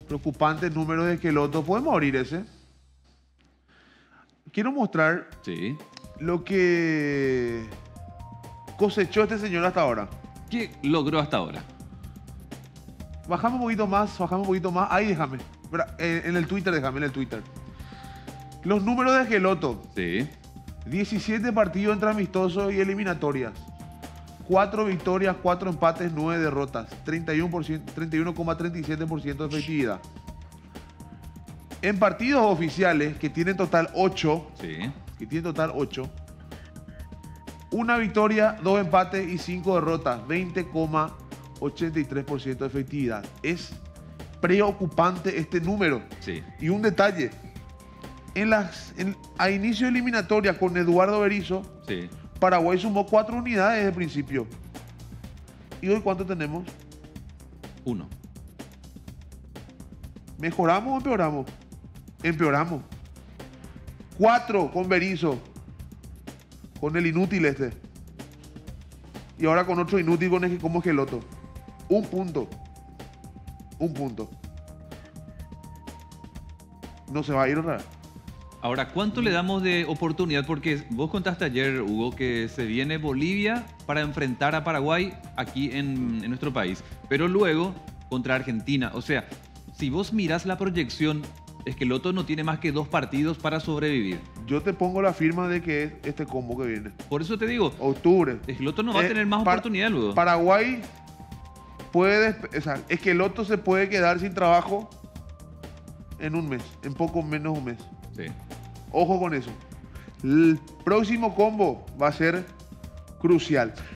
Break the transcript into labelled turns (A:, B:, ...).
A: Preocupante número de Esqueloto. ¿Podemos abrir ese? Quiero mostrar
B: Sí.
A: lo que cosechó este señor hasta ahora.
B: ¿Qué logró hasta ahora?
A: Bajame un poquito más, bajame un poquito más. Ahí déjame. Espera, en el Twitter, déjame en el Twitter. Los números de Esqueloto.
B: Sí.
A: 17 partidos entre amistosos y eliminatorias. 4 victorias, 4 empates, 9 derrotas. 31,37% de efectividad. En partidos oficiales, que tienen total 8,
B: Sí.
A: una victoria, 2 empates y 5 derrotas. 20,83% de efectividad. Es preocupante este número.
B: Sí.
A: Y un detalle. A inicio de eliminatoria con Eduardo Berizzo,
B: Sí.
A: Paraguay sumó 4 unidades desde el principio. ¿Y hoy cuánto tenemos?
B: 1.
A: ¿Mejoramos o empeoramos? Empeoramos. 4 con Berizzo. Con el inútil este. Y ahora con otro inútil como Esqueloto. Un punto. No se va a ir otra vez.
B: Ahora, ¿cuánto le damos de oportunidad? Porque vos contaste ayer, Hugo, que se viene Bolivia para enfrentar a Paraguay aquí en nuestro país. Pero luego contra Argentina. O sea, si vos mirás la proyección, Esqueloto no tiene más que 2 partidos para sobrevivir.
A: Yo te pongo la firma de que es este combo que viene.
B: Por eso te digo,
A: Octubre.
B: Esqueloto no va a tener más oportunidad luego.
A: Paraguay puede... O sea, Esqueloto se puede quedar sin trabajo en un mes. En poco menos de un mes.
B: Sí.
A: Ojo con eso. El próximo combo va a ser crucial.